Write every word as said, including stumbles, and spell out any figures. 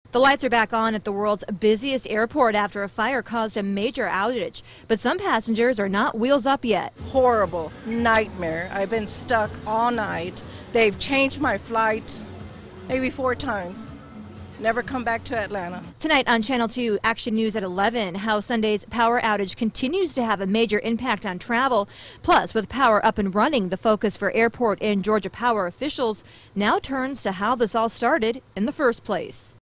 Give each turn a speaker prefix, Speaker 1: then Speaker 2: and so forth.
Speaker 1: The lights are back on at the world's busiest airport after a fire caused a major outage. But some passengers are not wheels up yet.
Speaker 2: Horrible nightmare. I've been stuck all night. They've changed my flight maybe four times. Never come back to Atlanta.
Speaker 1: Tonight on Channel two, Action News at eleven, how Sunday's power outage continues to have a major impact on travel. Plus, with power up and running, the focus for airport and Georgia Power officials now turns to how this all started in the first place.